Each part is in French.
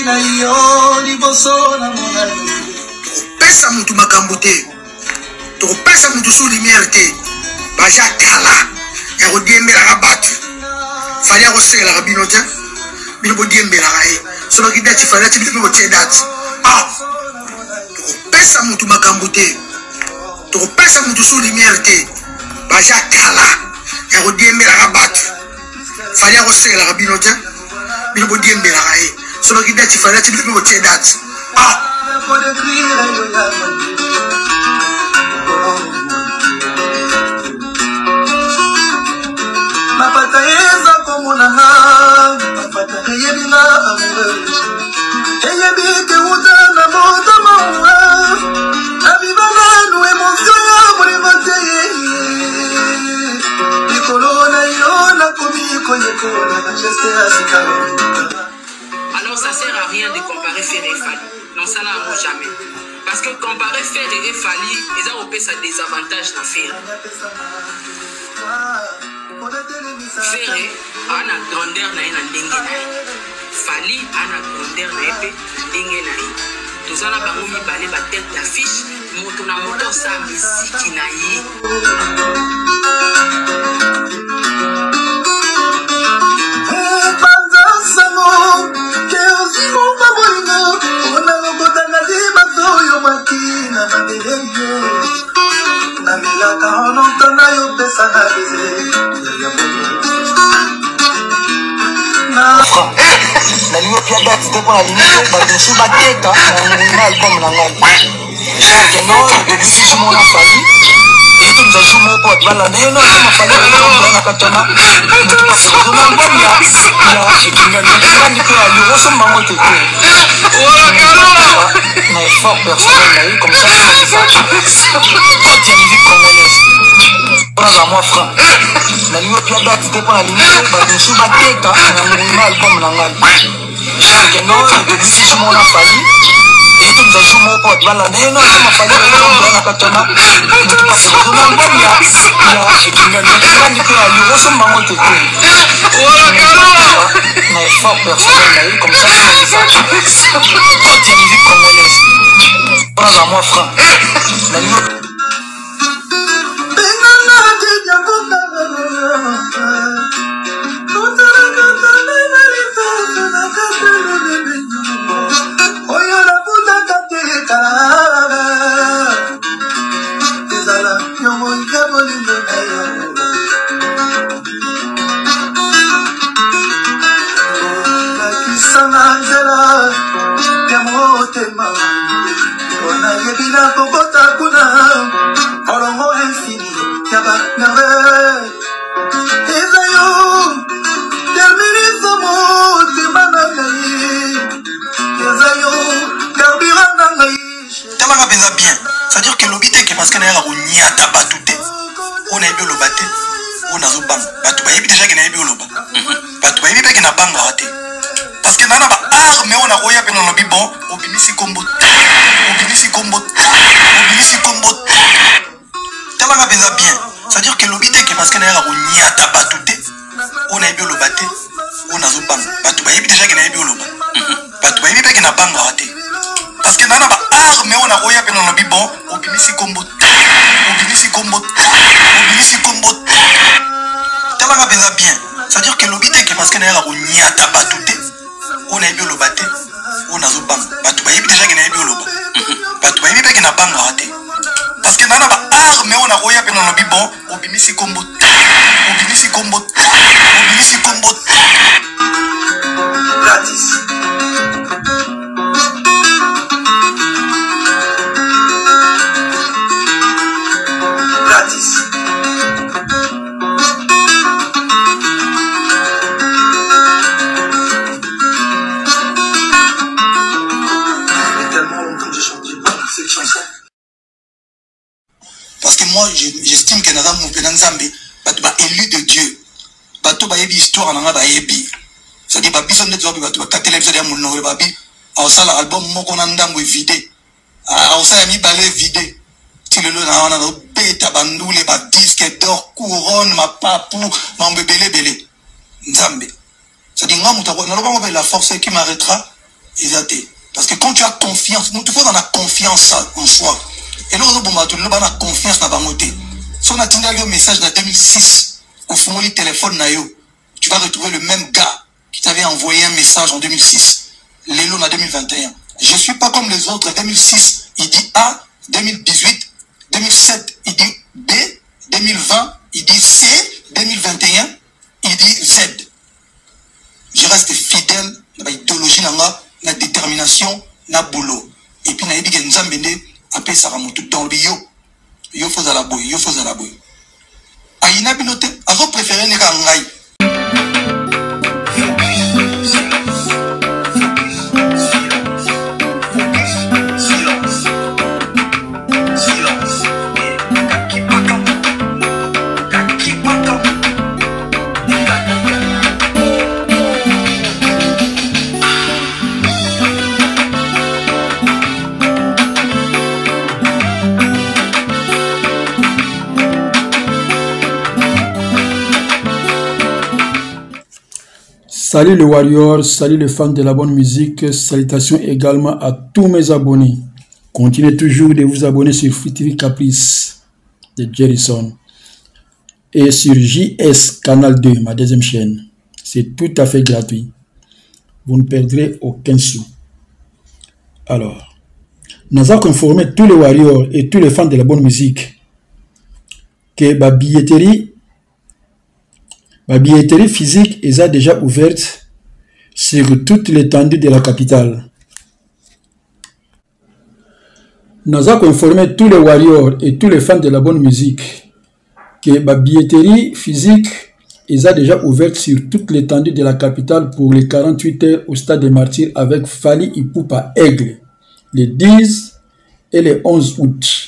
pesa mutu makambo te tokopesa mutu su lumière te baja kala ya kodiembelaka bato fali ya kosengelaka bino te bino bodiembelaka ye soki dati fali ati bino botie dati tokopesa mutu makambo te tokopesa mutu su lumière te baja kala ya kodiembelaka bato fali ya kosengelaka bino te bino bodiembelaka ye soki dati fali ati bino botie dati Mapatayeza komonanga mapatayebinga amoureuse eyebike utana motamawa abibanga nu émotion ya bolingo te likolo na yo nakomi koyekola na geste ya sikalo. Alors ça sert à rien de comparer Ferré et Fally. Non, ça n'a jamais. Parce que comparer Ferré et Fally, ils ont sa désavantage dans Ferré. Ferré a une grandeur na ndenge na ye. Fally a une grandeur na ye ndenge na ye. Tozana bango mibale ba tête d'affiche, moto na moto sa misiki na ye. Nalingo pia date te kwa nalingo badushu bateka na album na ngai keno debisi jumo na Fally eto mzaju moko bala neno kama Fally na katona mutuka kwa na album ya ikinga ni kwa yo so mango te na effort personnel na comme ça quand il musique congolaise prends à moi franc nalingo pia date te kwa nalingo badushu bateka na album na ngai keno debisi jumo na Fally eto mzaju moko bala neno kama Fally na katona mutuka kwa na album ya ikinga ni kwa yo so mango te na effort personnel na comme ça quand il musique congolaise prends à moi franc c'est-à-dire que l'obité que parce que n'a pas ta batute on a eu le baté on a zo bang batu ba yebi déjà que na yebi oloba batu ba yebi pe que na banga raté parce que nana ba arme on a roya pe no bibon obimisi combo tellement bien c'est-à-dire que l'obité que parce que n'a pas ta batute on a eu le baté on a zo bang batu ba yebi déjà que na yebi oloba batu ba yebi pe que na banga raté parce que nana ba arme on a roya pe no bibon obimisi combo tellement bien c'est-à-dire que l'obité que parce que n'a pas ta batute on a eu le baté on a zo bang batu ba yebi déjà que na yebi oloba batu ba yebi pe que na banga raté parce que nana ba arme on a roya pe no bibon obimisi combo gratis. Parce que moi, j'estime que Nadam Moupenanzambe, bah élu de Dieu, bah tout bah ébi histoire nanga bah ébi. C'est-à-dire bah bison de toi bah tout bah télévision de mon nom bah bi, à ça l'album mon konandam est vidé, à ça y'a mis balai vidé. Si le lot na on a bêta bandoule bah disque d'or couronne ma papou ma bébé Nzambe. C'est-à-dire moi mouta na loba la force qui m'arrêtera. Parce que quand tu as confiance, nous, tout le monde a confiance en soi. Et là, on a confiance dans la montée. Si on a attendu un message de 2006, au fond du téléphone, tu vas retrouver le même gars qui t'avait envoyé un message en 2006. Lélo en 2021. Je ne suis pas comme les autres. 2006, il dit A. 2018, 2007, il dit B. 2020, il dit C. 2021, il dit Z. Je reste fidèle à l'idéologie, à la détermination, à la boulot. Et puis, il dit que nous avons appelé ça dans le yo. Yo faisait la boue, yo faisait la boue. Aïna bilote, à vous préférez les gangaï. Salut les warriors, salut les fans de la bonne musique, salutations également à tous mes abonnés. Continuez toujours de vous abonner sur Free TV Caprice de Jerison et sur JS Canal 2, ma deuxième chaîne. C'est tout à fait gratuit. Vous ne perdrez aucun sou. Alors, nous avons informé tous les warriors et tous les fans de la bonne musique que la billetterie physique est déjà ouverte sur toute l'étendue de la capitale. Nous avons informé tous les warriors et tous les fans de la bonne musique que la billetterie physique est déjà ouverte sur toute l'étendue de la capitale pour les 48 heures au stade des Martyrs avec Fally Ipupa Aigle, les 10 et les 11 août.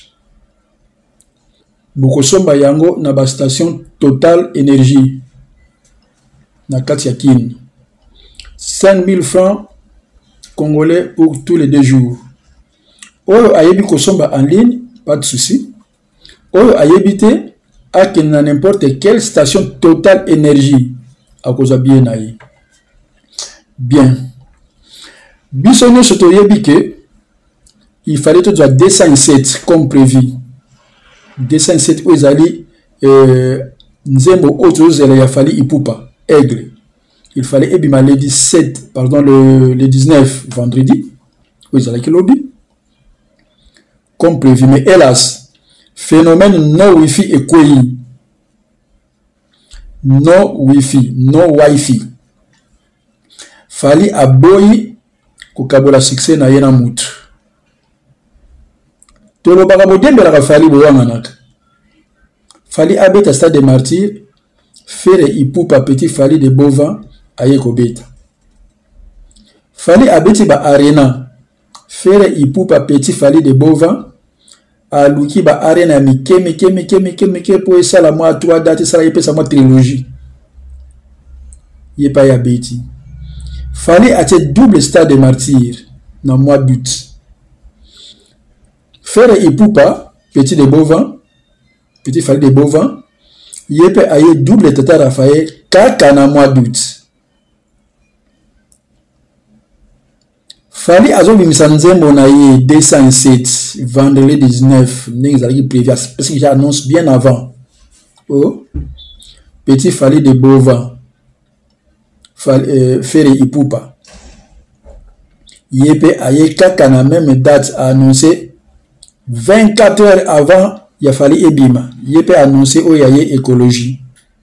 Bokosomba yango na ba station Total Énergie. Na Katiakin. 5 000 francs congolais pour tous les 2 jours. Oyo ayebi kosomba en ligne, pas de souci. Oyo ayebite a que na n'importe quelle station Total Énergie à cause bien naï. Bien. Bisonyo soto yebi que il fallait tout à 207 comme prévu. 207 où ils allaient nzembo autre zele ya Fally Ipupa Aigle. Il fallait ebima le 17, pardon, le 19 vendredi, où ils allaient que lobby. Comme prévu, mais hélas, phénomène no wifi et quoi? No wifi, no wifi. Fally aboyi kokabola succès na yena mutu. Tolo bakabo dembela Fally boyanganaka. Fally abeta stade des Martyrs, faire Ipupa petit Fally de Bovin aye kobeta. Fally abeti ba arena, faire Ipupa petit Fally de Bovin a luki ba arena mike pour esa la moi 3 dates ça yepe sa moi trilogie. Yepa ya beti. Fally a double stade des Martyrs dans mois d'août. Faire Ipupa petit de Bovin, petit Fally de Bovin, yepe aye double Tata Raphaël kaka na mois d'août. Fally azo bimisa nzembo na ye 207 vendredi 19 ndenge ali prévu parce que j'annonce bien avant. Oh, petit Fally de Bovin, faire Ipupa. Yepe aye kaka na même date a annoncé 24 heures avant. Il a fallu ebima. Il peut annoncer au yaye écologie.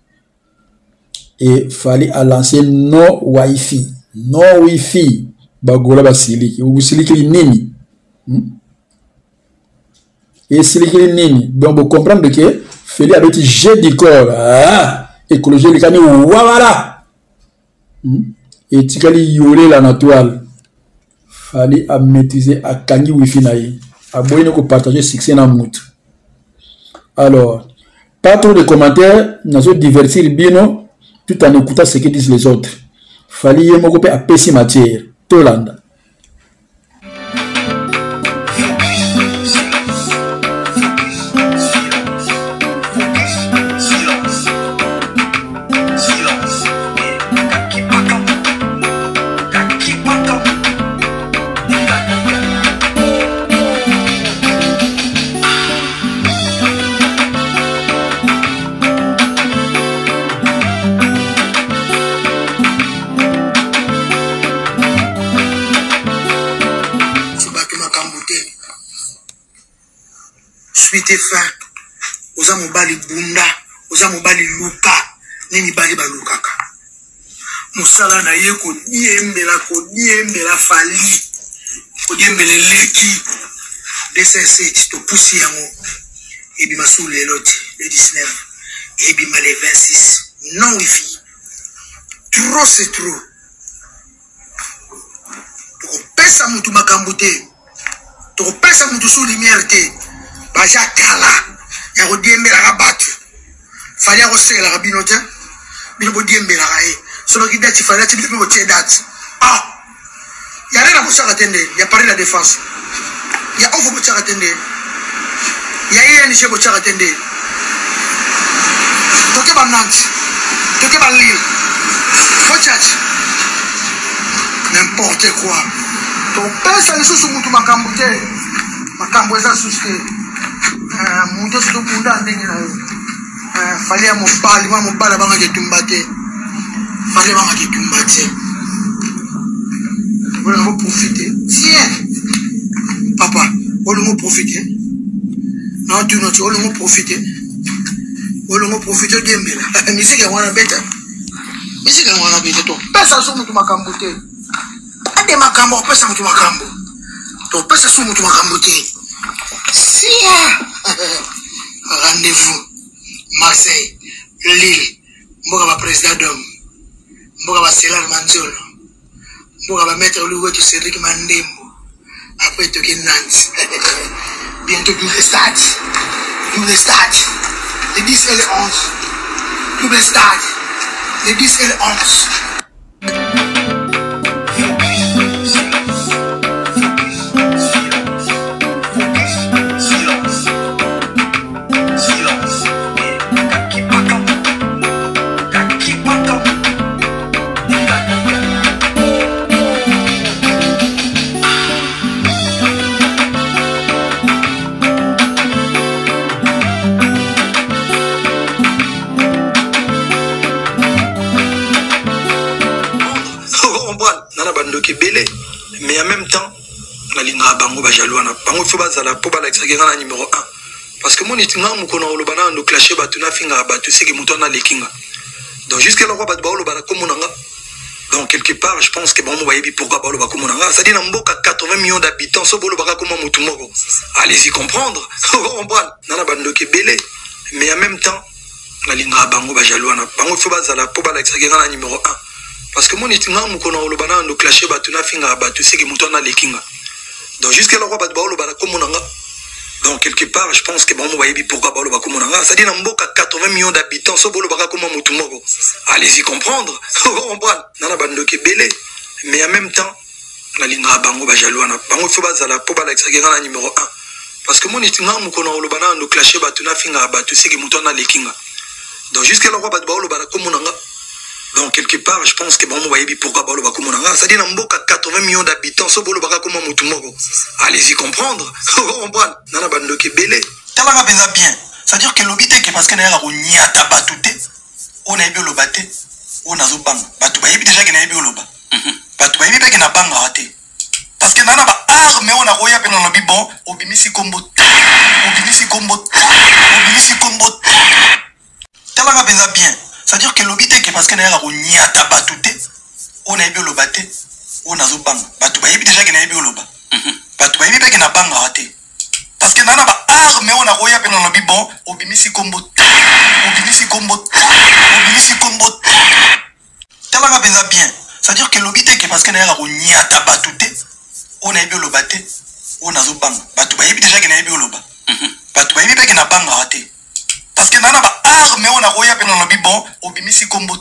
Et Fally a lancé no wifi. No wifi. Bagola basiliki. Ou siliki nini. Et siliki nini. Donc vous comprenez que Fally a dit jet du corps. Ah, écologie les cani wawara. Et tikali yole la naturelle. Fally a maîtrisé à kangi wifi naï. A boyne ko partager succès na mutu. Alors, pas trop de commentaires, nous allons divertir bien tout en écoutant ce que disent les autres. Fally yemoko pe a pesi matière. Tolanda. suite fin oza mobali bunda oza mobali luka ni mibali balukaka mosala na ye kodiembela fali kodiembela leki 207 topusi yango ebima su lelo te le 19 ebima le 26 non wifi trop c'est trop tokopesa mutu makambo te tokopesa mutu su lumière te baja kala ya kodiembelaka bato fali ya koselaka bino te bino bodiembelaka ye soki dati fali ati bino botie date ya rena botiaka te nde ya pari la défense ya ofo botiaka te nde ya ING botiaka te nde toke bananti toke balile botiati n'importe quoi topesa lisusu mutu makambo te makambo eza susu te mutu oso tokunda ndenge na yo fali ya mobali mwa mobali abangaki etumba te fali abangaki etumba te olingo profite tiens papa olingo profite non tu non tu olingo profite odiembela misiki yango wana beta to pesa so mutu makambo te ade makambo opesa mutu makambo to pesa so mutu makambo te sia rendez-vous Marseille Lille mboka ba président d'homme mboka ba Selar Manzolo mboka ba maître Louis Cédric Mandembo après toke Nantes bientôt double stade le 10 et le 11 double stade le 10 et le 11 mais en même temps nalinga bango ba jaloux na bango fo bazala po ba la na numéro 1 parce que mon itinga mukona olobana ndo clasher batuna finga batu seki mutona lekinga donc jusqu'à la roi bat ba olobana komunanga donc quelque part je pense que bon va yebi pourquoi ba oloba komunanga ça dit na mboka 80 millions d'habitants so bolo baka koma mutu moko allez-y comprendre comprendre nana bando kebele mais en même temps nalinga bango ba jaloux na bango fo bazala po ba la na numéro 1 parce que mon itinga mukona olobana ndo clasher batuna finga batu seki mutona lekinga donc jusqu'à la roi bat ba olobana komunanga donc quelque part je pense que bon va yebi pourquoi ba oloba komunanga ça dit na mboka 80 millions d'habitants so bolo baka koma mutu moko allez-y comprendre comprendre nana bando kebele mais en même temps nalinga bango ba jaloux na bango fo bazala po ba la na numéro 1 parce que mon itinga mukona olobana ndo clasher batuna finga batu seki mutona lekinga donc jusqu'à la roi bat ba olobana komunanga donc quelque part je pense que bon va yebi pourquoi ba oloba komunanga ça dit na mboka 80 millions d'habitants so bolo baka koma mutu moko allez-y comprendre comprendre nana bando kebele talanga benza bien c'est-à-dire que l'obité que parce que na yaka konyata batute on a yebi oloba te on a zobanga batu ba yebi déjà que na yebi oloba batu ba yebi pe que na banga raté parce que nana ba arme on a roya pe na bi bon obimisi kombo talanga benza bien c'est-à-dire que l'obité que parce que na yaka konyata batute on a yebi oloba te on a zobanga batu ba yebi déjà que na yebi oloba batu ba yebi pe que na banga raté parce que nana ba arme on a roya pe na bi bon obimisi kombo talanga benza bien c'est-à-dire que l'obité que parce que na yaka konyata batute on a yebi oloba te on a zobanga batu ba yebi déjà que na yebi oloba batu ba yebi pe que na banga raté parce que nana ba arme on a roya pe na bi bon obimisi kombo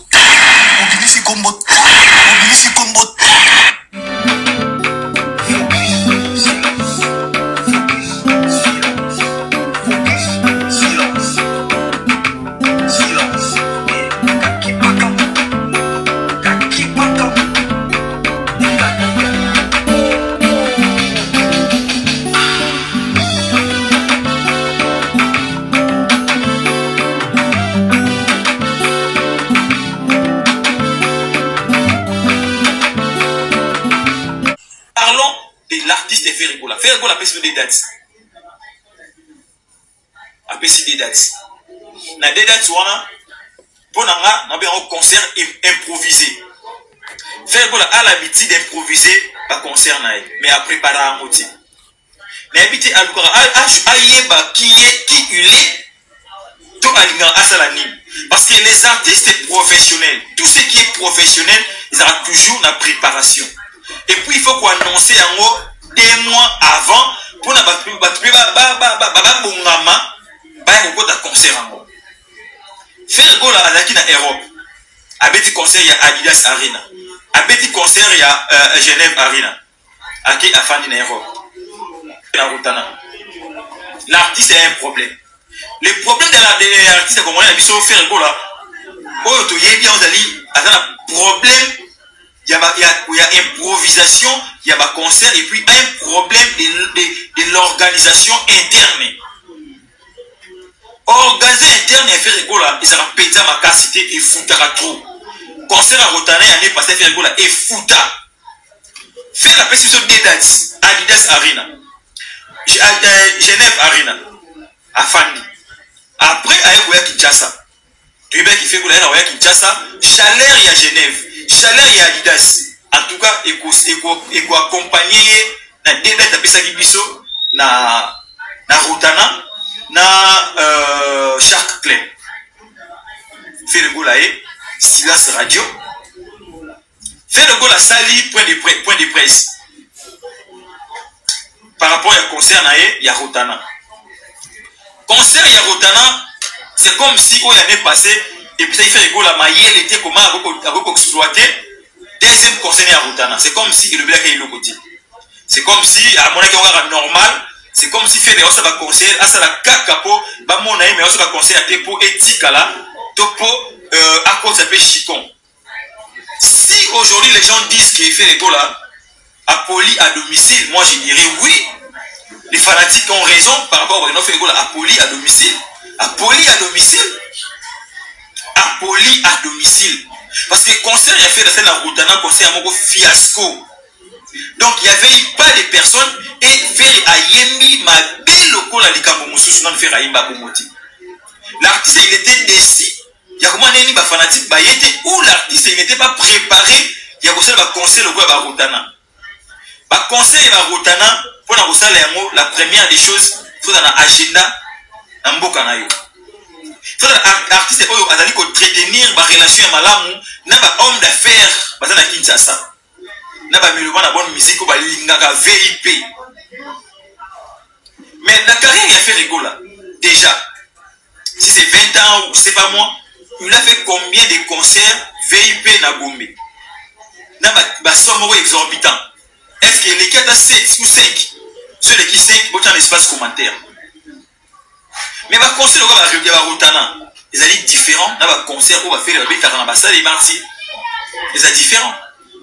L'artiste est Ferrigola. Ferrigola peut se des dates. apesi des dates. Na des dates wana pour nanga na bien un concert improvisé. Faire gola à l'habitude d'improviser pas concert na mais à préparer un motif. Mais habiter à l'ukara ayeba qui il est tout alinga asalani parce que les artistes professionnels, tout ce qui est professionnel, ils ont toujours la préparation. Et puis il faut qu'on annonce en haut 2 mois avant pour na ba bongama ba ko ta concert en haut. Faire gola alaki na Europe. Abeti concert ya Adidas Arena. Abeti concert ya Genève Arena. Aki afandi na Europe. L'artiste a un problème. Le problème de l'artiste comme on a vu sur faire gola. Oh to yebi on dali un problème. Il y a improvisation, il y a concert et puis un problème de l'organisation interne. Organiser interne et faire gola, ils ont pété ma capacité et foutera trop. Concert à Rotana l'année passée faire gola et fouta. Faire la pêche sur des dates. Adidas Arena. Genève Arena. Afandi. Après, avec Oya Kinshasa. Tu sais qui fait gola à Oya Kinshasa. Chaleur à Genève. Chaleur à Adidas. En tout cas, il faut accompagner dans des dates à Pessaki Bisso, na Rotana, na Shark Club. Fait le gola et Silas Radio. Fait le gola Sali, point de presse. Par rapport à concert il y a Rotana. Concert il y a Rotana, c'est comme si on y avait passé et puis ça il fait le gola maïe l'été comment avec exploité. Deuxième concert il y a Rotana. C'est comme si le black est le côté. C'est comme si à mon avis normal. C'est comme si fait les autres concert à ça la cacapo ba mon avis mais aussi concert à Tepo et Tikala Topo à cause ça s'appelle Chicon. Si aujourd'hui les gens disent qu'il fait les gola Apoli à domicile, moi je dirais oui. Les fanatiques ont raison par rapport à fait Apoli à domicile. Apoli à domicile. Apoli à domicile. Parce que le concert il a fait la scène à Routana, concert à Moko fiasco. Donc il n'y avait pas de personnes et faire à Yembi ma belle local à Likambo Moussous non faire à Yemba Bomoti. L'artiste il était déçu. Il y a comment neni ba fanatique ba était où l'artiste il n'était pas préparé. Il y a aussi le concert le à Routana. Ba conseil à Rotana pour la première des choses il faut dans l'agenda en mboka na yo. Il faut l'artiste oyo azali ko entretenir ba relation ya malamu na ba homme d'affaires bazana Kinshasa. Na ba meloma na bonne musique ba lingaka VIP. Mais la carrière il a fait rigola déjà. Si c'est 20 ans ou c'est pas moi, il a fait combien de concerts VIP na Gombe. Na ba somme exorbitant. Est-ce que les 4 à 7 ou 5, ceux qui 5, autant l'espace commentaire. Mais ma concert, on va arriver à Rotana. Ils allaient différents. Dans ma concert, on va faire le bête à l'ambassade et martyrs. Ils sont différents.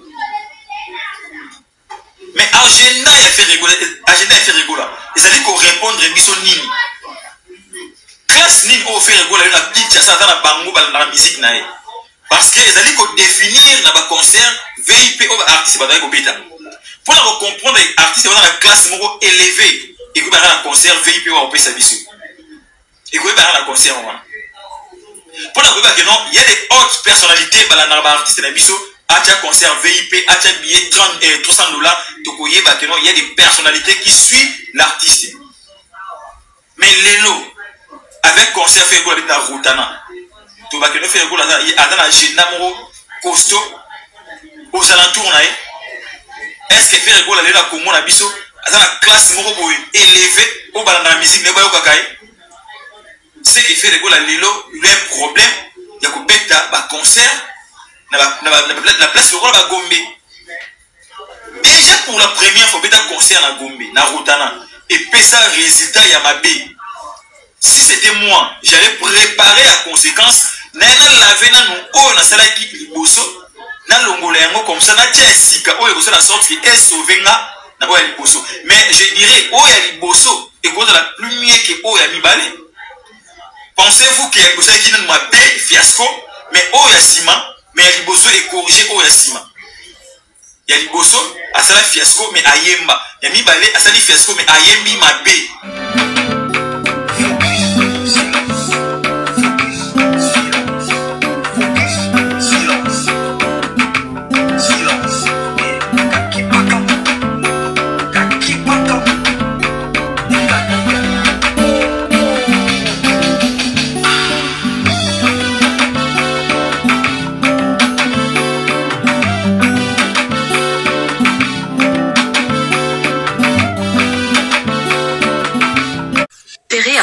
Mais agenda, il a fait rigola. Ils allaient répondre à Misso Nini. Classe Nini, on fait rigola. Il y a une petite chasse dans la bango, dans la musique. Parce qu'ils allaient définir dans ma concert VIP ou artiste dans la bêta. Pour comprendre les artistes dans la classe élevée, et que un concert VIP ou au Pessabiso. Et que un concert pour la que non, il y a des hautes personnalités dans la artiste de Biso, à un concert VIP, à un billet $300, il y a des personnalités qui suivent l'artiste. Mais Lelo, avec concert fait quoi avec la Routana, tu vas que nous faire quoi là, il y a un agenda costaud aux alentours. Est-ce que faire gola lela Congo na biso dans la classe moko élevée au bala na musique ne bayo kakai c'est que faire gola lelo il y a un problème il y a ko beta ba concert la place le ba Gombe déjà pour la première fois beta concert na Gombe na Rotana et pesa résultat ya mabe si c'était moi j'allais préparer à conséquence na laver na no na sala ki liboso na longola yango comme ça na tia sika oyo ko la sorte qui est sauvenga na oya liboso mais je dirais oya liboso et quoi la plus mieux que oya mibale pensez-vous que ko ça qui na ma paix fiasco mais oya sima mais liboso est corrigé oya sima ya liboso asala fiasco mais ayemba ya mibale asali fiasco mais ayembi mabe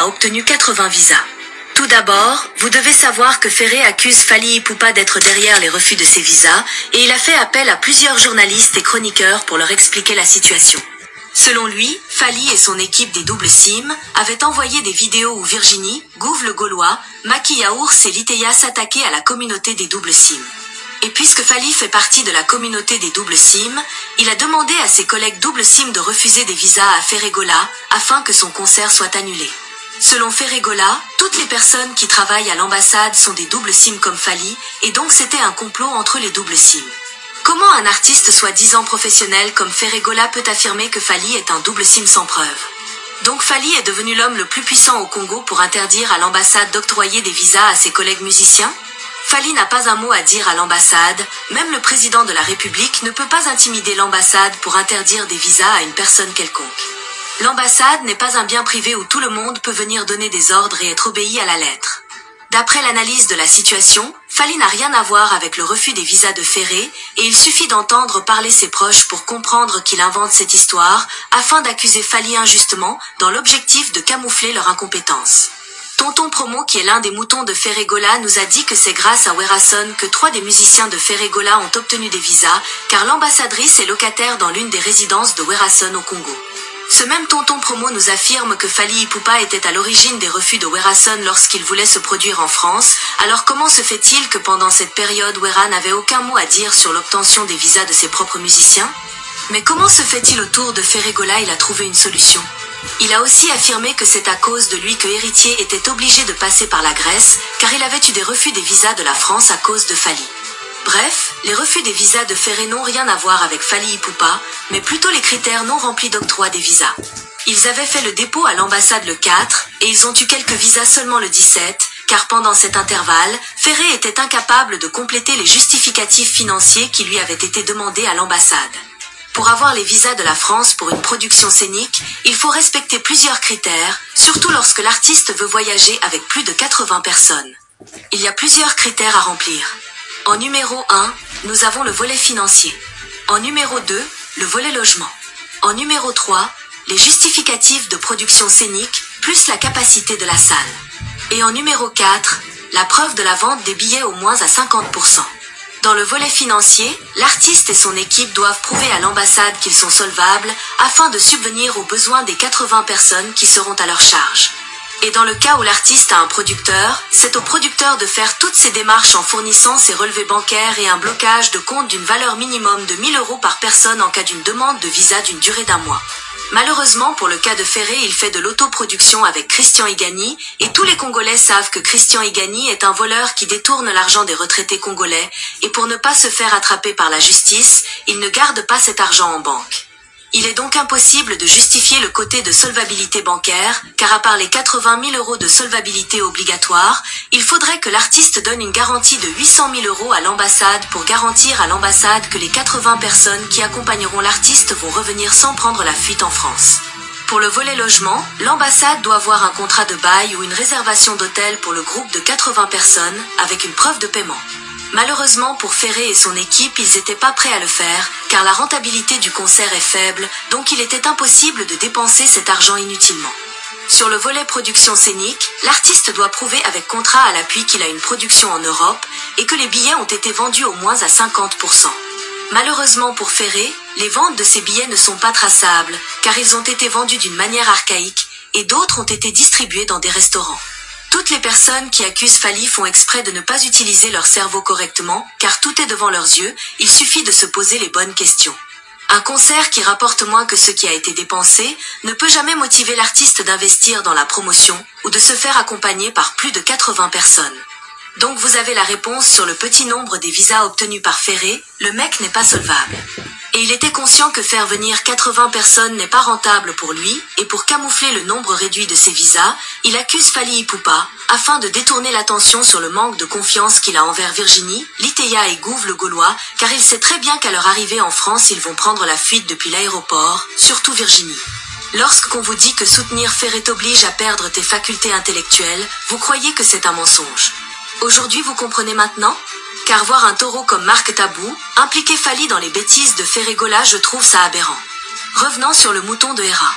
a obtenu 80 visas. Tout d'abord, vous devez savoir que Ferré accuse Fally Ipupa d'être derrière les refus de ses visas, et il a fait appel à plusieurs journalistes et chroniqueurs pour leur expliquer la situation. Selon lui, Fally et son équipe des doubles SIM avaient envoyé des vidéos où Virginie, Gouve le Gaulois, Maki Yaours et Liteya s'attaquaient à la communauté des doubles SIM. Et puisque Fally fait partie de la communauté des doubles SIM, il a demandé à ses collègues doubles SIM de refuser des visas à Ferregola afin que son concert soit annulé. Selon Ferregola, toutes les personnes qui travaillent à l'ambassade sont des doubles SIM comme Fally, et donc c'était un complot entre les doubles SIM. Comment un artiste soi-disant professionnel comme Ferregola peut affirmer que Fally est un double SIM sans preuve? Donc Fally est devenu l'homme le plus puissant au Congo pour interdire à l'ambassade d'octroyer des visas à ses collègues musiciens? Fally n'a pas un mot à dire à l'ambassade, même le président de la République ne peut pas intimider l'ambassade pour interdire des visas à une personne quelconque. L'ambassade n'est pas un bien privé où tout le monde peut venir donner des ordres et être obéi à la lettre. D'après l'analyse de la situation, Fally n'a rien à voir avec le refus des visas de Ferré, et il suffit d'entendre parler ses proches pour comprendre qu'il invente cette histoire, afin d'accuser Fally injustement, dans l'objectif de camoufler leur incompétence. Tonton Promo, qui est l'un des moutons de Ferregola, nous a dit que c'est grâce à Werason que 3 des musiciens de Ferregola ont obtenu des visas, car l'ambassadrice est locataire dans l'une des résidences de Werason au Congo. Ce même tonton Promo nous affirme que Fally Ipupa était à l'origine des refus de Werason lorsqu'il voulait se produire en France. Alors comment se fait-il que pendant cette période Wera n'avait aucun mot à dire sur l'obtention des visas de ses propres musiciens? Mais comment se fait-il autour de Ferregola il a trouvé une solution? Il a aussi affirmé que c'est à cause de lui que Héritier était obligé de passer par la Grèce, car il avait eu des refus des visas de la France à cause de Fally. Bref, les refus des visas de Ferré n'ont rien à voir avec Fally Ipupa, mais plutôt les critères non remplis d'octroi des visas. Ils avaient fait le dépôt à l'ambassade le 4, et ils ont eu quelques visas seulement le 17, car pendant cet intervalle, Ferré était incapable de compléter les justificatifs financiers qui lui avaient été demandés à l'ambassade. Pour avoir les visas de la France pour une production scénique, il faut respecter plusieurs critères, surtout lorsque l'artiste veut voyager avec plus de 80 personnes. Il y a plusieurs critères à remplir. En numéro 1, nous avons le volet financier. En numéro 2, le volet logement. En numéro 3, les justificatifs de production scénique, plus la capacité de la salle. Et en numéro 4, la preuve de la vente des billets au moins à 50%. Dans le volet financier, l'artiste et son équipe doivent prouver à l'ambassade qu'ils sont solvables afin de subvenir aux besoins des 80 personnes qui seront à leur charge. Et dans le cas où l'artiste a un producteur, c'est au producteur de faire toutes ses démarches en fournissant ses relevés bancaires et un blocage de compte d'une valeur minimum de 1000 € par personne en cas d'une demande de visa d'une durée d'1 mois. Malheureusement pour le cas de Ferré, il fait de l'autoproduction avec Christian Igani, et tous les Congolais savent que Christian Igani est un voleur qui détourne l'argent des retraités congolais, et pour ne pas se faire attraper par la justice, il ne garde pas cet argent en banque. Il est donc impossible de justifier le côté de solvabilité bancaire, car à part les 80 000 € de solvabilité obligatoire, il faudrait que l'artiste donne une garantie de 800 000 € à l'ambassade pour garantir à l'ambassade que les 80 personnes qui accompagneront l'artiste vont revenir sans prendre la fuite en France. Pour le volet logement, l'ambassade doit avoir un contrat de bail ou une réservation d'hôtel pour le groupe de 80 personnes, avec une preuve de paiement. Malheureusement pour Ferré et son équipe, ils n'étaient pas prêts à le faire, car la rentabilité du concert est faible, donc il était impossible de dépenser cet argent inutilement. Sur le volet production scénique, l'artiste doit prouver avec contrat à l'appui qu'il a une production en Europe, et que les billets ont été vendus au moins à 50%. Malheureusement pour Ferré, les ventes de ces billets ne sont pas traçables, car ils ont été vendus d'une manière archaïque, et d'autres ont été distribués dans des restaurants. Toutes les personnes qui accusent Fally font exprès de ne pas utiliser leur cerveau correctement, car tout est devant leurs yeux, il suffit de se poser les bonnes questions. Un concert qui rapporte moins que ce qui a été dépensé ne peut jamais motiver l'artiste d'investir dans la promotion, ou de se faire accompagner par plus de 80 personnes. Donc vous avez la réponse sur le petit nombre des visas obtenus par Ferré, le mec n'est pas solvable. Et il était conscient que faire venir 80 personnes n'est pas rentable pour lui, et pour camoufler le nombre réduit de ses visas, il accuse Fally Ipupa, afin de détourner l'attention sur le manque de confiance qu'il a envers Virginie, Liteya et Gouve le Gaulois, car il sait très bien qu'à leur arrivée en France ils vont prendre la fuite depuis l'aéroport, surtout Virginie. Lorsqu'on vous dit que soutenir Ferré t'oblige à perdre tes facultés intellectuelles, vous croyez que c'est un mensonge. Aujourd'hui vous comprenez maintenant ? Car voir un taureau comme Marc Tabou impliquer Fally dans les bêtises de Ferregola, je trouve ça aberrant. Revenant sur le mouton de Héra.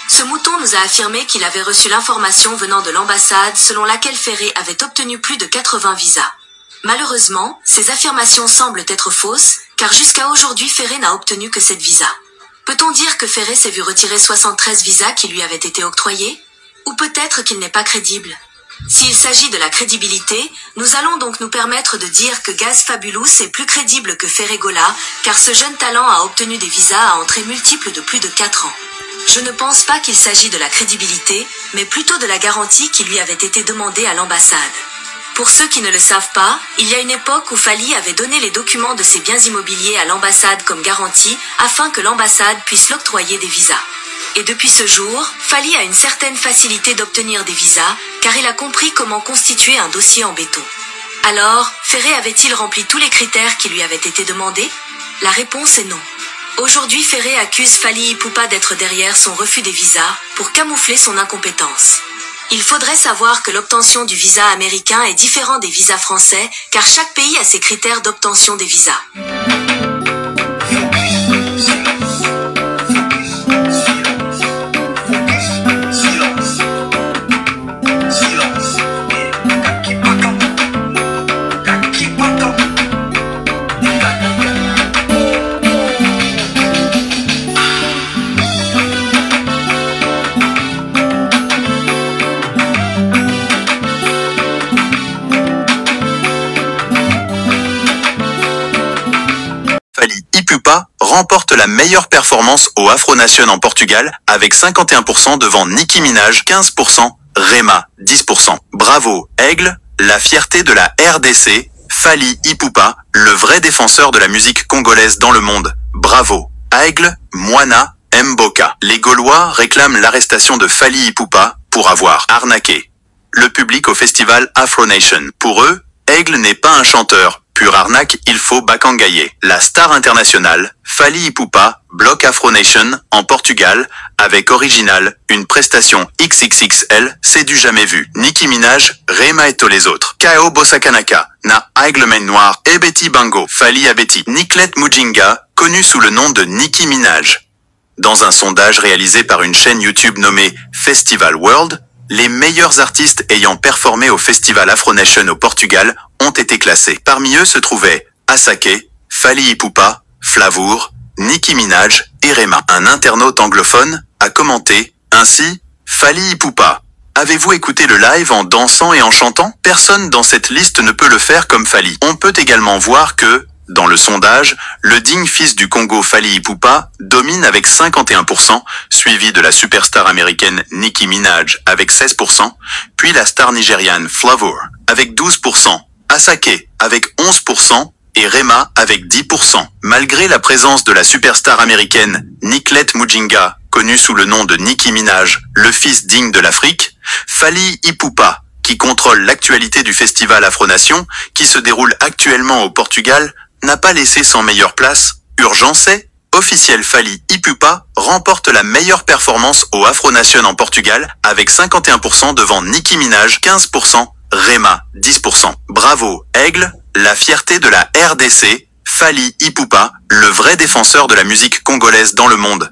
Ce mouton nous a affirmé qu'il avait reçu l'information venant de l'ambassade selon laquelle Ferré avait obtenu plus de 80 visas. Malheureusement, ces affirmations semblent être fausses, car jusqu'à aujourd'hui Ferré n'a obtenu que 7 visas. Peut-on dire que Ferré s'est vu retirer 73 visas qui lui avaient été octroyés? Ou peut-être qu'il n'est pas crédible? S'il s'agit de la crédibilité, nous allons donc nous permettre de dire que Gaz Fabulous est plus crédible que Ferregola, car ce jeune talent a obtenu des visas à entrées multiples de plus de 4 ans. Je ne pense pas qu'il s'agit de la crédibilité, mais plutôt de la garantie qui lui avait été demandée à l'ambassade. Pour ceux qui ne le savent pas, il y a une époque où Fally avait donné les documents de ses biens immobiliers à l'ambassade comme garantie, afin que l'ambassade puisse l'octroyer des visas. Et depuis ce jour, Fally a une certaine facilité d'obtenir des visas, car il a compris comment constituer un dossier en béton. Alors, Ferré avait-il rempli tous les critères qui lui avaient été demandés? La réponse est non. Aujourd'hui, Ferré accuse Fally Ipupa d'être derrière son refus des visas, pour camoufler son incompétence. Il faudrait savoir que l'obtention du visa américain est différent des visas français, car chaque pays a ses critères d'obtention des visas. Fally Ipupa remporte la meilleure performance au Afro Nation en Portugal avec 51% devant Nicki Minaj 15%, Rema 10%. Bravo Aigle, la fierté de la RDC, Fally Ipupa, le vrai défenseur de la musique congolaise dans le monde. Bravo Aigle, Moana, Mboka. Les Gaulois réclament l'arrestation de Fally Ipupa pour avoir arnaqué le public au festival Afro Nation. Pour eux, Aigle n'est pas un chanteur. Pure arnaque, il faut bakangayer. La star internationale, Fally Ipupa, bloque Afro Nation en Portugal, avec Original, une prestation XXXL, c'est du jamais vu. Nicki Minaj, Rema et tous les autres. Kao Bosakanaka, Na Aigle Main Noir, Ebeti Bango, Fally Abeti, Niklet Mujinga, connu sous le nom de Nicki Minaj. Dans un sondage réalisé par une chaîne YouTube nommée Festival World, les meilleurs artistes ayant performé au festival Afro Nation au Portugal ont été classés. Parmi eux se trouvaient Asake, Fally Ipupa, Flavour, Nicki Minaj et Rema. Un internaute anglophone a commenté ainsi: Fally Ipupa. Avez-vous écouté le live en dansant et en chantant? Personne dans cette liste ne peut le faire comme Fally. On peut également voir que, dans le sondage, le digne fils du Congo Fally Ipupa domine avec 51%, suivi de la superstar américaine Nicki Minaj avec 16%, puis la star nigériane Flavour avec 12%, Asake avec 11% et Rema avec 10%. Malgré la présence de la superstar américaine Niklet Mujinga, connu sous le nom de Nicki Minaj, le fils digne de l'Afrique, Fally Ipupa, qui contrôle l'actualité du festival Afro Nation, qui se déroule actuellement au Portugal, n'a pas laissé sans meilleure place. Urgence est, officiel Fally Ipupa remporte la meilleure performance au Afro Nation en Portugal avec 51% devant Nicki Minaj 15%, Rema 10%. Bravo Aigle, la fierté de la RDC, Fally Ipupa, le vrai défenseur de la musique congolaise dans le monde.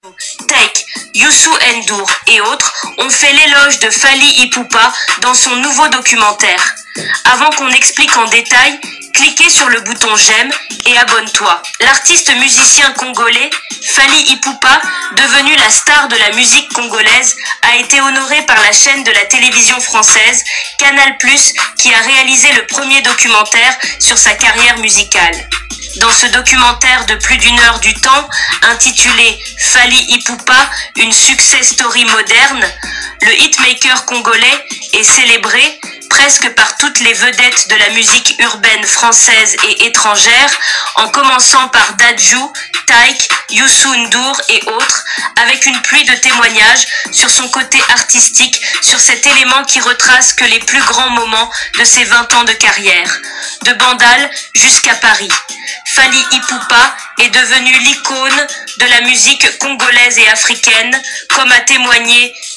Taïk, Youssou N'Dour et autres ont fait l'éloge de Fally Ipupa dans son nouveau documentaire. Avant qu'on explique en détail, cliquez sur le bouton j'aime et abonne-toi. L'artiste musicien congolais Fally Ipupa, devenu la star de la musique congolaise, a été honoré par la chaîne de la télévision française Canal+, qui a réalisé le premier documentaire sur sa carrière musicale. Dans ce documentaire de plus d'1 heure du temps, intitulé Fally Ipupa, une success story moderne, le hitmaker congolais est célébré presque par toutes les vedettes de la musique urbaine française et étrangère, en commençant par Dadju, Taïk, Youssou N'Dour et autres, avec une pluie de témoignages sur son côté artistique, sur cet élément qui retrace que les plus grands moments de ses 20 ans de carrière, de Bandal jusqu'à Paris. Fally Ipupa est devenu l'icône de la musique congolaise et africaine, comme a témoigné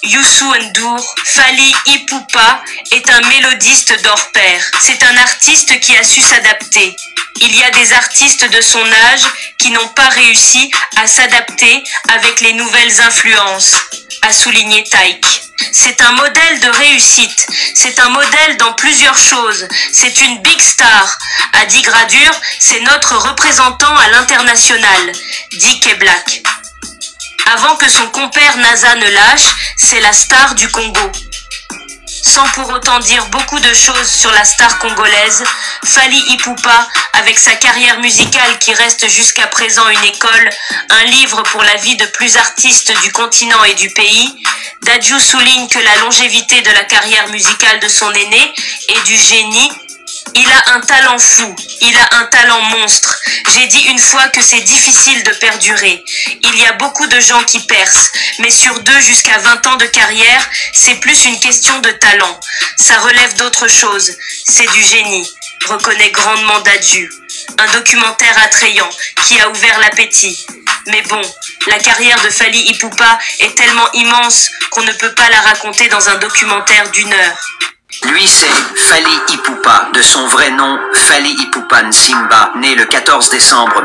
Youssou N'Dour, Fally Ipupa est un mélodiste d'hors pair. C'est un artiste qui a su s'adapter. Il y a des artistes de son âge qui n'ont pas réussi à s'adapter avec les nouvelles influences, a souligné Taïk. C'est un modèle de réussite, c'est un modèle dans plusieurs choses, c'est une big star, a dit Gradure, c'est notre représentant à l'international, dit K-Black. Avant que son compère NASA ne lâche, c'est la star du Congo. Sans pour autant dire beaucoup de choses sur la star congolaise, Fally Ipupa, avec sa carrière musicale qui reste jusqu'à présent une école, un livre pour la vie de plus artistes du continent et du pays, Dadju souligne que la longévité de la carrière musicale de son aîné est du génie. Il a un talent fou, il a un talent monstre. J'ai dit une fois que c'est difficile de perdurer. Il y a beaucoup de gens qui percent, mais sur 2 jusqu'à 20 ans de carrière, c'est plus une question de talent. Ça relève d'autre chose, c'est du génie, reconnaît grandement Dadju. Un documentaire attrayant qui a ouvert l'appétit. Mais bon, la carrière de Fally Ipupa est tellement immense qu'on ne peut pas la raconter dans un documentaire d'1 heure. Lui, c'est Fally Ipupa, de son vrai nom Fally Ipupa Nsimba, né le 14 décembre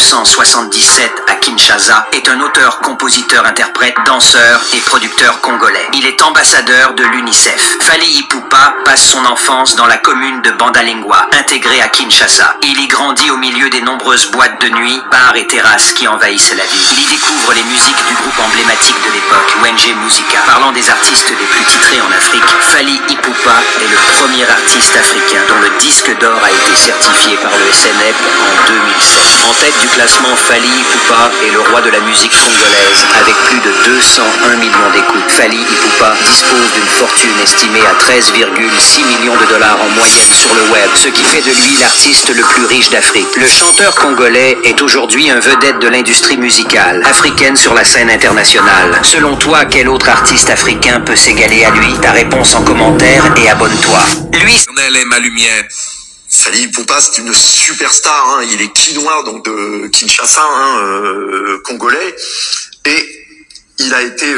1977 à Kinshasa, est un auteur, compositeur, interprète, danseur et producteur congolais. Il est ambassadeur de l'UNICEF. Fally Ipupa passe son enfance dans la commune de Bandalingwa, intégrée à Kinshasa. Il y grandit au milieu des nombreuses boîtes de nuit, bars et terrasses qui envahissent la ville. Il y découvre les musiques du groupe emblématique de l'époque, Wenge Musica. Parlant des artistes les plus titrés en Afrique, Fally Ipupa est le premier artiste africain dont le disque d'or a été certifié par le SNEP en 2007. En tête du classement, Fally Ipupa est le roi de la musique congolaise avec plus de 201 millions d'écoutes. Fally Ipupa dispose d'une fortune estimée à 13,6 millions de dollars en moyenne sur le web, ce qui fait de lui l'artiste le plus riche d'Afrique. Le chanteur congolais est aujourd'hui un vedette de l'industrie musicale africaine sur la scène internationale. Selon toi, quel autre artiste africain peut s'égaler à lui? Ta réponse en commentaire et abonne-toi. Lui, elle est ma lumière. Fally Ipupa, c'est une superstar, hein. Il est quinois, donc de Kinshasa, congolais, et il a été,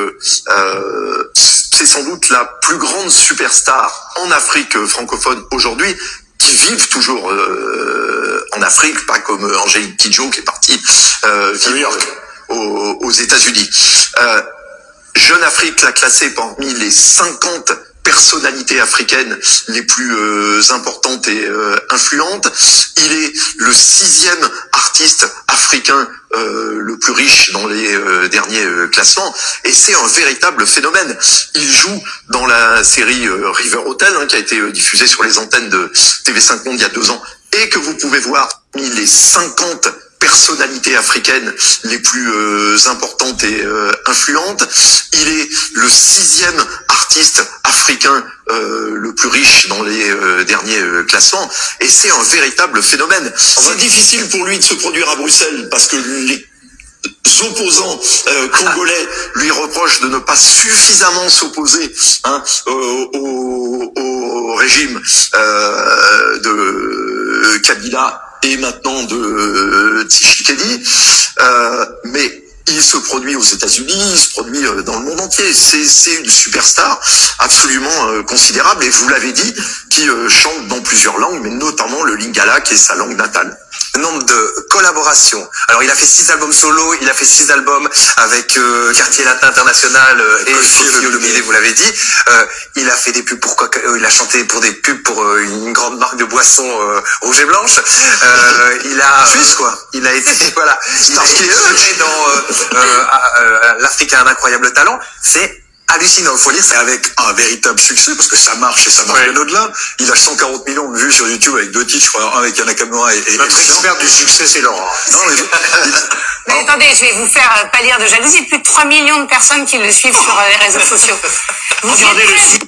c'est sans doute la plus grande superstar en Afrique francophone aujourd'hui, qui vivent toujours en Afrique, pas comme Angélique Kidjo qui est partie vivre aux États-Unis. Jeune Afrique l'a classé parmi les 50 personnalités africaines les plus importantes et influentes. Il est le 6e artiste africain le plus riche dans les derniers classements, et c'est un véritable phénomène. Il joue dans la série River Hotel, qui a été diffusée sur les antennes de TV5 Monde il y a 2 ans, et que vous pouvez voir parmi les 50 personnalités africaines les plus importantes et influentes. Il est le 6e artiste africain le plus riche dans les derniers classements, et c'est un véritable phénomène. C'est difficile pour lui de se produire à Bruxelles parce que les opposants congolais lui reprochent de ne pas suffisamment s'opposer au régime de Kabila et maintenant de Tshisekedi, mais il se produit aux États-Unis, il se produit dans le monde entier. C'est une superstar absolument considérable, et vous l'avez dit, qui chante dans plusieurs langues, mais notamment le lingala, qui est sa langue natale. Le nombre de collaborations. Alors il a fait 6 albums solo, il a fait 6 albums avec Quartier Latin International et Sophie Olomide, vous l'avez dit. Il a fait des pubs pour il a chanté pour des pubs pour une grande marque de boissons rouge et blanche. Il a Suisse quoi. Il a été voilà. Il a été dans l'Afrique a un incroyable talent. C'est hallucinant, faut dire, c'est avec un véritable succès, parce que ça marche et ça marche bien au-delà. Il a 140 millions de vues sur YouTube avec 2 titres, je crois, un avec Yana Kamura et notre expert du succès, c'est Laurent. Non, mais attendez, je vais vous faire pas lire de jalousie, plus de 3 millions de personnes qui le suivent sur les réseaux sociaux. Regardez le site.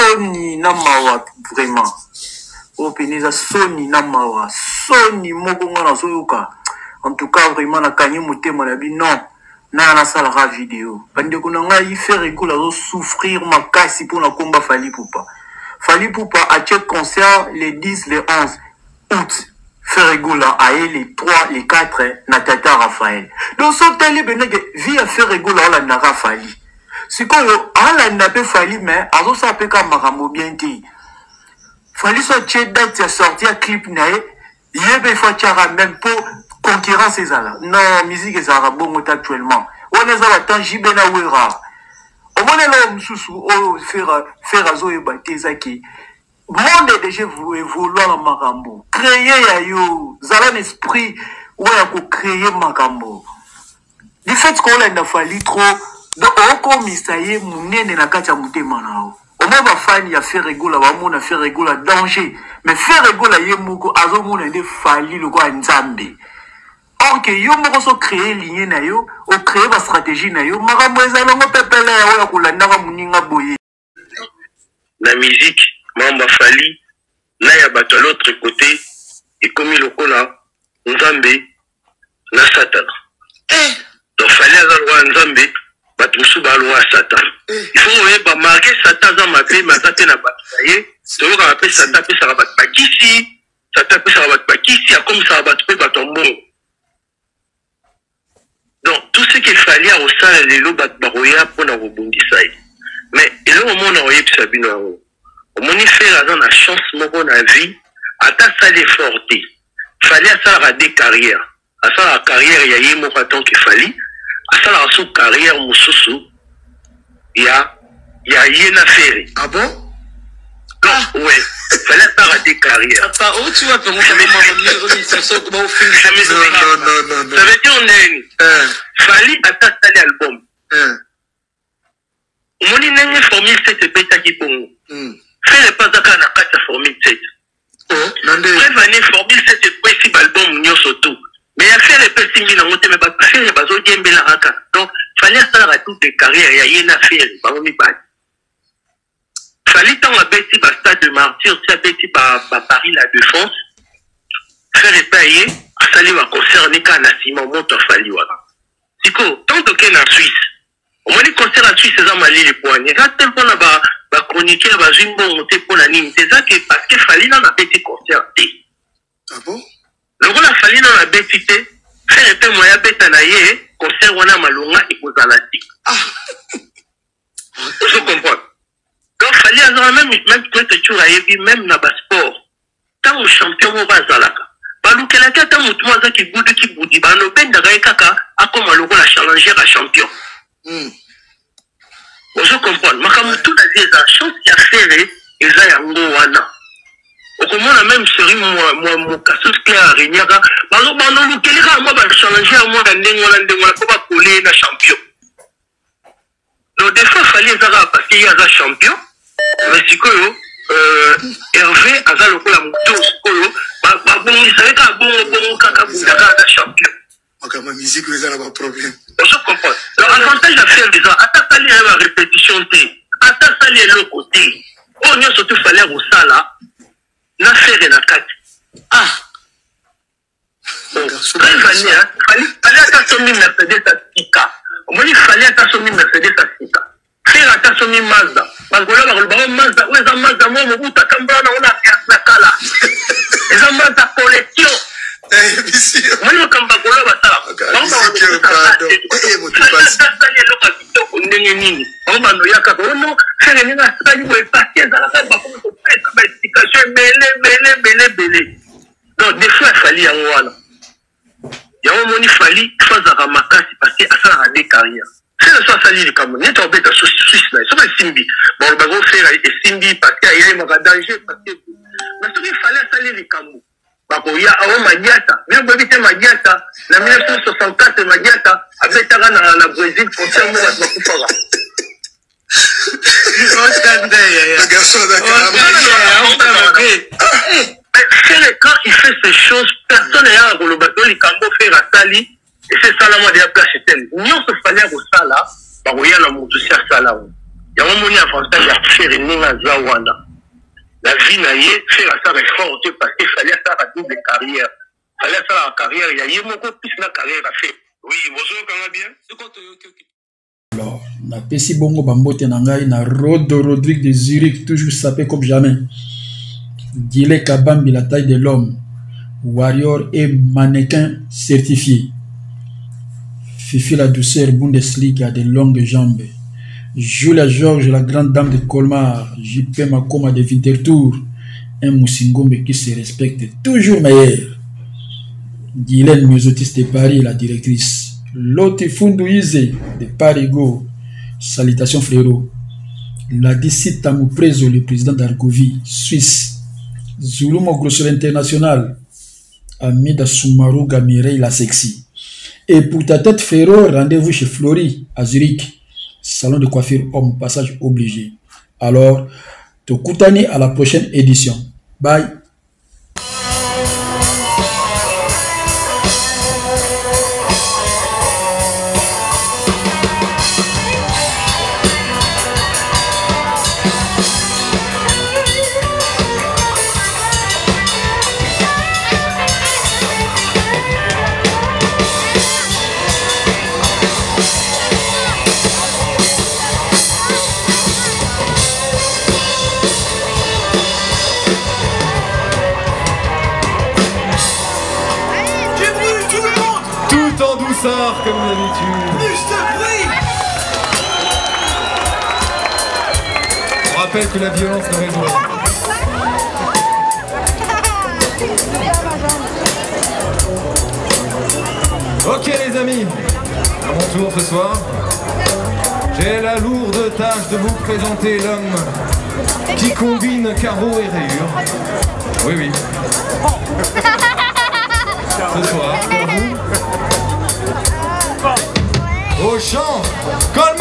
Sony Namawa, vraiment. Oh, Pénéza, Sony Namawa, Sony Mokonga Soyoka. En tout cas, vraiment, la Kanye Mouté, mon ami, non. Na salara vidéo. Bande Kunanga, il fait rigoler, souffrir ma casse pour la combat Fally Ipupa. Fally Ipupa a check concert les 10, les 11 août. Fait rigoler à les 3, les 4, Natata Raphaël. Donc, son télé, via fait rigoler à la Nara Fally. C'est quoi, à la Nape Fally, mais, à ça, ça peut comme Maramo bien dit. Fally soit check date, il a sorti un clip, il y a fait tchara même pour concurrence et ça là. Non, musique et ça bon actuellement. On est à la temps jibena wera. Au moins là msusu o faire azo e batezaki. Monde est déjà évoluer dans makambo. Créer ya yo, zala un esprit ou ya ko créer makambo. Du fait qu'on a fallu trop donc on komisaye munene na kati ya mutema nao. Au moins va fan ya faire rigola ba mona faire rigola danger. Mais faire rigola ye moko azo mona de Fally le quoi nzambe. Ok, yo moko so créer ligne na yo, o créer ba stratégie na yo, makambo ezala ngo pepele ya ya kolanda ka muninga boye. La musique, mamba Fally, na ya bato l'autre côté, et comme il kola, nzambe, na Satan. Donc Fally a droit nzambe, bato musu ba loi Satan. Il faut ba marquer Satan za mabe, ma Satan na bato ye, to yo ka appeler Satan pe sa bato bakisi, Satan pe sa bato bakisi, comme ça bato pe bato mbongo. Donc, tout ce qu'il fallait au sein de l'eau baroya pour nous rebondir. Mais, il y a un moment où il y a un fait la chance de la vie, à ta salle forte. Il fallait à des carrières. À ça, la carrière, il y a eu mon temps qu'il fallait. À ça, la sous-carrière, mon sous-sous, il y a une affaire. Ah bon? Non, ouais. Il fallait à des carrières. Attends, où tu vas te montrer? Ça veut dire on est Fally a ta album. On est né formule 7 bêta qui pour nous. Fait le pas d'accord na kata formule 7. Prévenir formule 7 possible album nyo surtout. Mais il a fait le petit mille en monté mais pas faire les bateaux djembe la raka. Donc Fally a ça à toutes les carrières, il y a une affaire, pas on y pas. Fally tant à bêti ba stade de martyr, ça bêti ba Paris la défense. Faire les payer à salir un concert n'est qu'un assiment monte Fally voilà. Siko, tant que en Suisse. Au moins les concerts en Suisse, c'est un mali les poignets. Et quand on a ba chroniqueur, ba jimbo monté pour la ligne, c'est ça que parce que Fally n'a pas petit concert. Ah bon? Le rôle a Fally dans la bêtité, faire un peu moyen bête à naïe, concert on a malonga et pour zalatique. Ah! Je comprends. Donc Fally a même quand tu as même dans le sport, tant au champion on va zalaka. Baluke la tata mutumo za kibudu kibudi bano benda ga kaka akoma loko la challenger à champion. Vous comprenez makamutu na des chance ya faire eza yango wana. Okomona même série moi kasus clair renyaka bano lukeleka moi ba challenger moi ndengo ko ba coller na champion. Donc des fois Fally ezaka parce qu'il y a un champion mais sikoyo Hervé aza lokola mutu sikoyo bon il savait qu'à bon kaka bundaka na champion. Ma musique les a pas problème. Je comprends. L'avantage à faire déjà attaque la répétition t attaque le côté. On y a surtout fallait au sala na faire na kat. Ah. Fallait attention Mercedes à Sika. On dit fallait attention Mercedes à Sika. Faire attention Mazda. Parce que là le Mazda, ouais ça Mazda moi mon bout à Cambra on a na kala. Et ça Mazda collection. Moi je Cambra là ba ça. On va nous yaka ono faire ni na sali boy passer dans la tête ba comme ça ba explication belé. Donc des fois il fallait en voilà. Il y a un moment il fallait faire ça makasi parce que ça a des carrières. C'est le soir sali le Cameroun. N'est pas bête sur Suisse là. C'est pas Simbi. Bon le bago faire Simbi parce qu'il y a un danger parce que mais il fallait salir le Cameroun. Bako ya awo Madiata. Même bébé c'est Madiata. La 1964 Madiata avec ta na Brésil concert moi va kufara. Quand il fait ces choses, personne n'est à le bateau, il cambo faire à Sali, et c'est ça la moi de la place. Nous, on se fallait au Sala, bah, oui, on a monté ça là. yango moni avantage ya faire ndenge aza wana la vie na ye faire asala effort te parce que fallait asala double carrière fallait asala carrière ya ye moko plus na carrière a fait oui bozokanga bien alors na pesi bongo bambote na ngai na Rodrigue de Zurich toujours sapé comme jamais Guilé Kabambi la taille de l'homme warrior et mannequin certifié Fifi la douceur Bundesliga de longues jambes Julia Georges, la grande dame de Colmar, JP Makoma de Winterthur, un Moussingombe qui se respecte toujours meilleur. Guylaine Musotis de Paris, la directrice. Lotte Fundouize de Parigo, salutations frérot. Ladissi Tamouprezo, le président d'Argovie, Suisse. Zulumo Grosseur International, Amida Soumarou Gamirei, la sexy. Et pour ta tête frérot, rendez-vous chez Flori, à Zurich. Salon de coiffure homme, passage obligé. Alors, Tokutani à la prochaine édition. Bye. Comme d'habitude. On rappelle que la violence ne résout rien. Ok les amis, à mon tour ce soir, j'ai la lourde tâche de vous présenter l'homme qui combine carreaux et rayures. Oui, oui. Ce soir, pour vous, au chant,